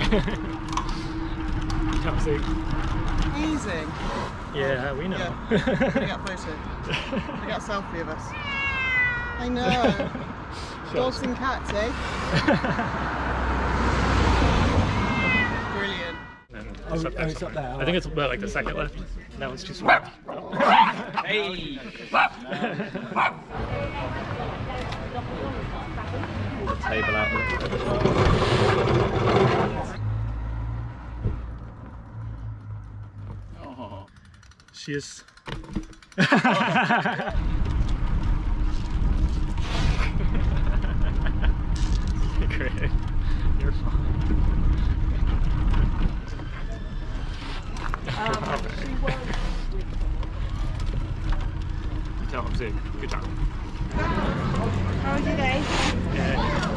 Easy. Yeah, we know. Yeah. Can I get a photo? Can I get a selfie of us? I know. Dogs and cats, eh? Brilliant. It's up there, it's up there. I think it's like the second left. That one's too small. Hey! The table out there. Oh, she is. Great. You're fine. No, I'm saying good job. How was your day? Yeah.